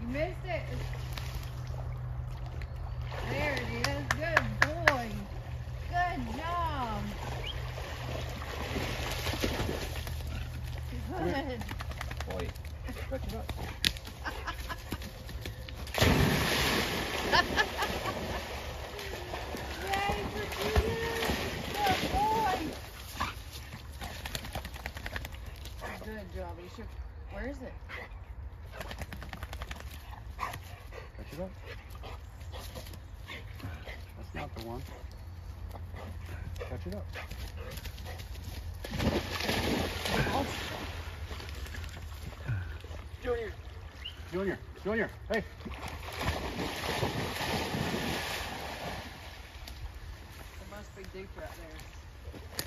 You missed it. There it is. Good boy. Good job. Good. Boy, stretch it up. Yay for Peter. Good boy. Good job. You should. Where is it? Stretch it up. That's not the one. Stretch it up. Oh. Junior, hey. It must be deep right there.